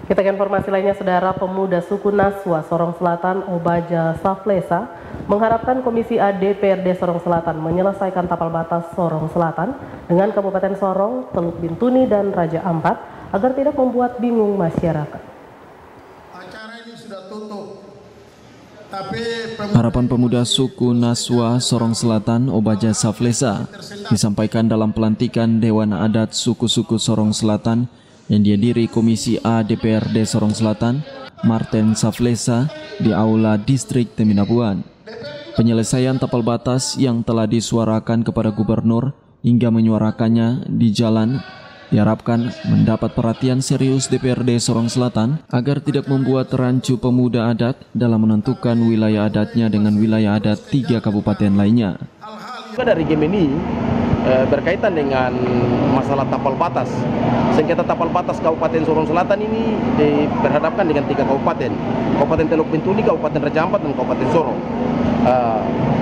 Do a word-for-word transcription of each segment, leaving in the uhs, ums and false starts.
Kita ke informasi lainnya, saudara. Pemuda suku Naswa Sorong Selatan Obaja Saflesa mengharapkan Komisi A D P R D Sorong Selatan menyelesaikan tapal batas Sorong Selatan dengan Kabupaten Sorong, Teluk Bintuni, dan Raja Ampat agar tidak membuat bingung masyarakat. Acara ini sudah tutup. Tapi harapan pemuda suku Naswa Sorong Selatan Obaja Saflesa disampaikan dalam pelantikan Dewan Adat suku-suku Sorong Selatan yang dihadiri Komisi A D P R D Sorong Selatan Martin Saflesa di Aula Distrik Teminabuan. Penyelesaian tapal batas yang telah disuarakan kepada gubernur hingga menyuarakannya di jalan diharapkan mendapat perhatian serius D P R D Sorong Selatan agar tidak membuat rancu pemuda adat dalam menentukan wilayah adatnya dengan wilayah adat tiga kabupaten lainnya. Dari game ini berkaitan dengan masalah tapal batas. Sengketa tapal batas Kabupaten Sorong Selatan ini berhadapkan dengan tiga kabupaten, Kabupaten Teluk Bintuni, Kabupaten Raja Ampat, dan Kabupaten Sorong. Uh,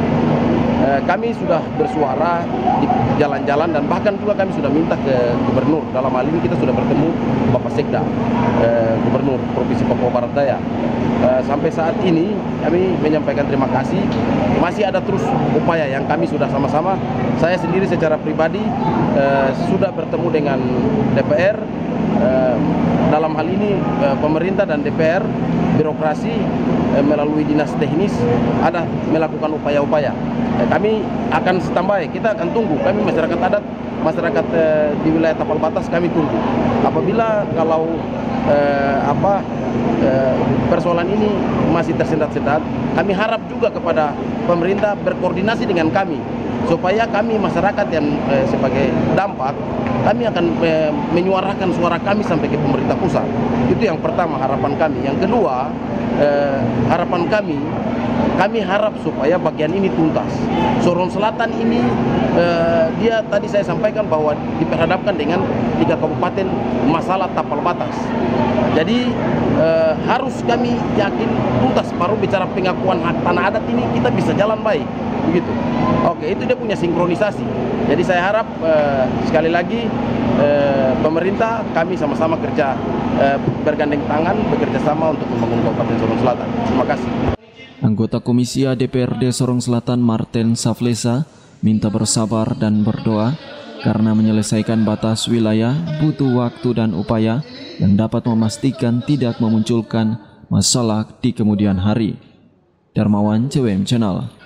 uh, kami sudah bersuara di jalan-jalan dan bahkan juga kami sudah minta ke gubernur. Dalam hal ini kita sudah bertemu Bapak Sekda, uh, Gubernur Provinsi Papua Barat Daya. Uh, sampai saat ini kami menyampaikan terima kasih. Masih ada terus upaya yang kami sudah sama-sama. Saya sendiri secara pribadi uh, sudah bertemu dengan D P R. Uh, dalam hal ini uh, pemerintah dan D P R, birokrasi uh, melalui dinas teknis ada melakukan upaya-upaya. Uh, kami akan standby, kita akan tunggu. Kami masyarakat adat, masyarakat uh, di wilayah tapal batas kami tunggu. Apabila kalau uh, apa uh, persoalan ini masih tersendat-sendat, kami harap juga kepada pemerintah berkoordinasi dengan kami supaya kami masyarakat yang eh, sebagai dampak kami akan eh, menyuarakan suara kami sampai ke pemerintah pusat. Itu yang pertama harapan kami. Yang kedua eh, harapan kami kami harap supaya bagian ini tuntas. Sorong Selatan ini eh, dia tadi saya sampaikan bahwa diperhadapkan dengan tiga kabupaten masalah tapal batas. Jadi eh, harus kami yakin tuntas baru bicara pengakuan hak tanah adat ini kita bisa jalan baik. Begitu. Oke, itu dia punya sinkronisasi. Jadi saya harap eh, sekali lagi eh, pemerintah kami sama-sama kerja eh, bergandeng tangan, bekerja sama untuk membangun Kabupaten Sorong Selatan. Terima kasih. Anggota Komisi A D P R D Sorong Selatan Martin Saflesa minta bersabar dan berdoa karena menyelesaikan batas wilayah butuh waktu dan upaya yang dapat memastikan tidak memunculkan masalah di kemudian hari. Darmawan, C W M Channel.